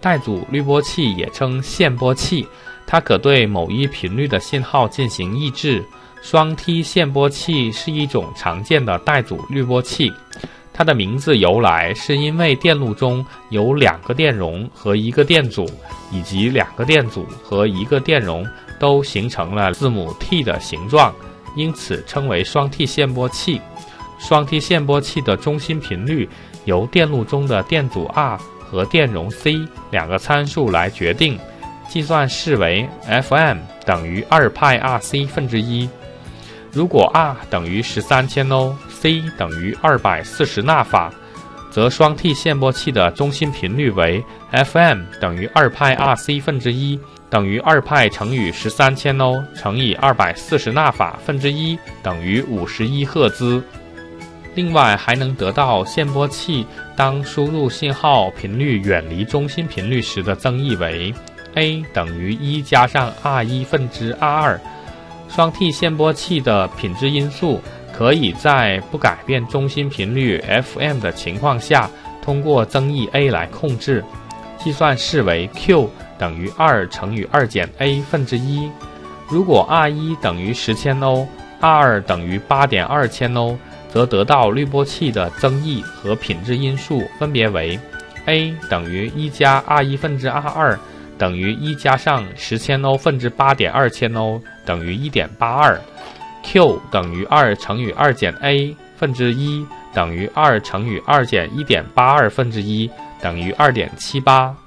带阻滤波器也称限波器，它可对某一频率的信号进行抑制。双梯限波器是一种常见的带阻滤波器，它的名字由来是因为电路中有2个电容和1个电阻，以及2个电阻和1个电容都形成了字母 T 的形状，因此称为双梯限波器。双梯限波器的中心频率由电路中的电阻 R 和电容 C 2个参数来决定，计算式为 Fm 等于2派 RC 分之一。如果 R 等于13千欧 ，C 等于240纳法，则双梯限波器的中心频率为 Fm 等于2派 RC 分之一，等于2派乘以13千欧乘以240纳法分之一，等于51赫兹。另外还能得到限波器当输入信号频率远离中心频率时的增益为 A 等于1加上 R1 分之 R2。双梯限波器的品质因素可以在不改变中心频率 Fm 的情况下，通过增益 A 来控制，计算式为 Q 等于2乘以2减 A 分之一。如果 R1 等于10千欧 ，R2 等于8.2千欧，则得到滤波器的增益和品质因素分别为 A 等于1加 R1 分之 R2 等于1加上10千欧分之8.2千欧等于 1.82， Q 等于2乘以2减 A 分之一等于2乘以2减1.82分之一等于2.78。